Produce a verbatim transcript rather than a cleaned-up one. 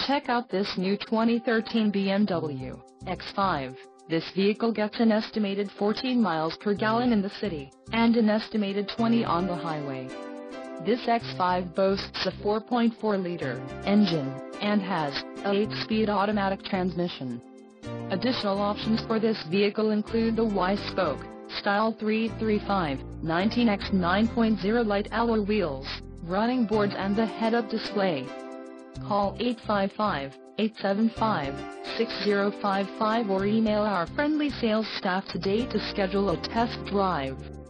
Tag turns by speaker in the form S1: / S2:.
S1: Check out this new twenty thirteen B M W X five. This vehicle gets an estimated fourteen miles per gallon in the city, and an estimated twenty on the highway. This X five boasts a four point four liter engine, and has a eight speed automatic transmission. Additional options for this vehicle include the Y-Spoke, Style three thirty-five, nineteen by nine point oh light alloy wheels, running boards and the head-up display. Call eight five five, eight seven five, six zero five five or email our friendly sales staff today to schedule a test drive.